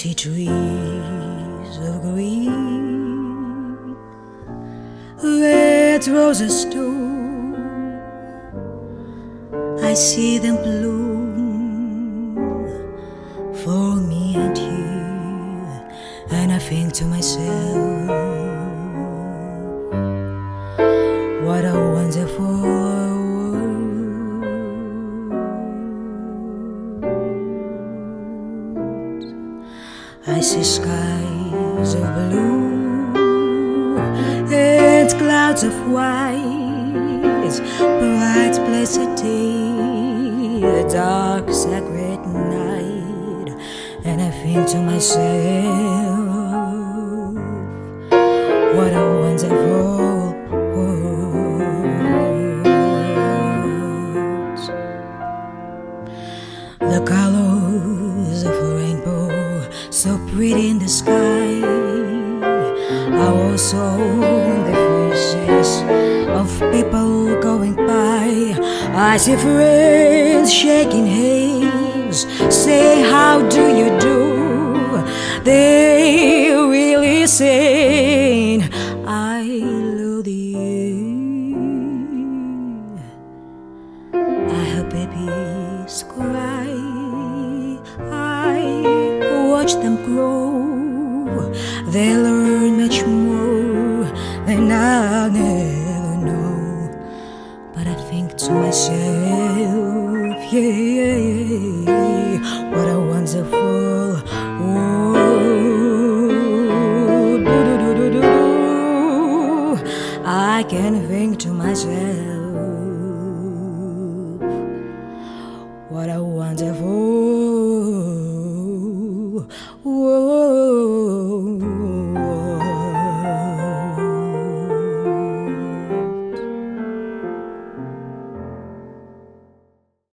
see trees of green, red roses too. I see them bloom for me and you, and I think to myself, what a wonderful world. I see skies of blue and clouds of white, bright blessed day, a dark sacred night, and I think to myself, what a wonderful world. The colors of a rainbow, so pretty in the sky, are also the faces of people going by. I see friends shaking hands, say how do you do. They really saying I love you. I hear babies cry, I watch them grow. They learn much more than I'll never know. But I think to myself, yeah, what a wonderful world. I can think to myself, what a wonderful world.